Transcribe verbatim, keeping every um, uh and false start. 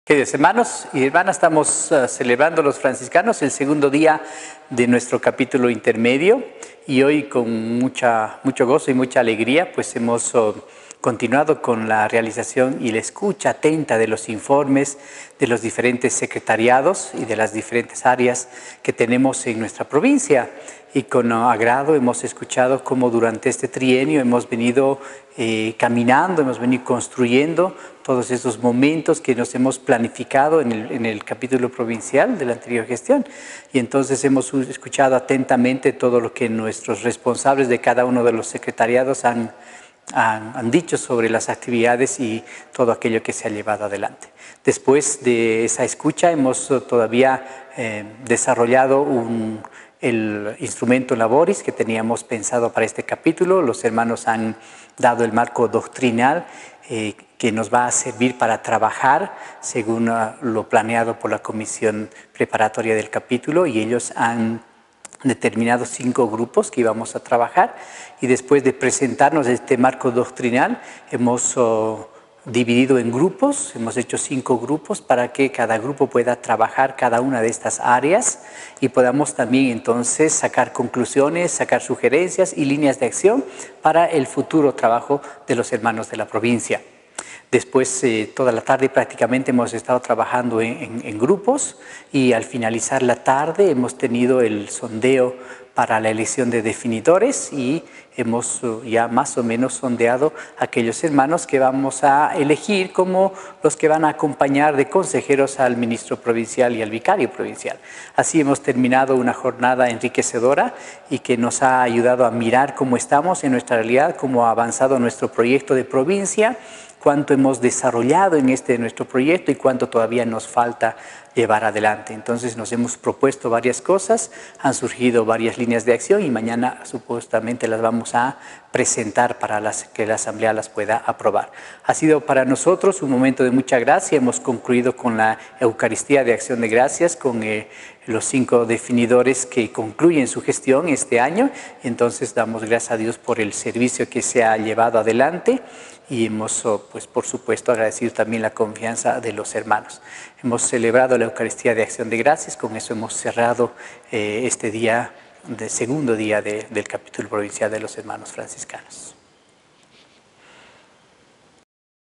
Queridos hermanos y hermanas, estamos uh, celebrando los franciscanos el segundo día de nuestro capítulo intermedio y hoy con mucha, mucho gozo y mucha alegría pues hemos uh, continuado con la realización y la escucha atenta de los informes de los diferentes secretariados y de las diferentes áreas que tenemos en nuestra provincia. Y con agrado hemos escuchado cómo durante este trienio hemos venido eh, caminando, hemos venido construyendo todos esos momentos que nos hemos planificado en el, en el capítulo provincial de la anterior gestión. Y entonces hemos escuchado atentamente todo lo que nuestros responsables de cada uno de los secretariados han, han, han dicho sobre las actividades y todo aquello que se ha llevado adelante. Después de esa escucha hemos todavía eh, desarrollado un... el instrumento Laboris que teníamos pensado para este capítulo. Los hermanos han dado el marco doctrinal eh, que nos va a servir para trabajar según uh, lo planeado por la comisión preparatoria del capítulo, y ellos han determinado cinco grupos que íbamos a trabajar, y después de presentarnos este marco doctrinal hemos uh, dividido en grupos, hemos hecho cinco grupos para que cada grupo pueda trabajar cada una de estas áreas y podamos también entonces sacar conclusiones, sacar sugerencias y líneas de acción para el futuro trabajo de los hermanos de la provincia. Después, eh, toda la tarde prácticamente hemos estado trabajando en, en, en grupos, y al finalizar la tarde hemos tenido el sondeo para la elección de definidores y hemos uh, ya más o menos sondeado a aquellos hermanos que vamos a elegir como los que van a acompañar de consejeros al ministro provincial y al vicario provincial. Así hemos terminado una jornada enriquecedora y que nos ha ayudado a mirar cómo estamos en nuestra realidad, cómo ha avanzado nuestro proyecto de provincia, cuánto hemos desarrollado en este nuestro proyecto y cuánto todavía nos falta llevar adelante. Entonces nos hemos propuesto varias cosas, han surgido varias líneas de acción y mañana supuestamente las vamos a presentar para las, que la Asamblea las pueda aprobar. Ha sido para nosotros un momento de mucha gracia. Hemos concluido con la Eucaristía de Acción de Gracias, con eh, los cinco definidores que concluyen su gestión este año. Entonces damos gracias a Dios por el servicio que se ha llevado adelante. Y hemos, pues, por supuesto, agradecido también la confianza de los hermanos. Hemos celebrado la Eucaristía de Acción de Gracias, con eso hemos cerrado eh, este día, de segundo día de, del capítulo provincial de los hermanos franciscanos.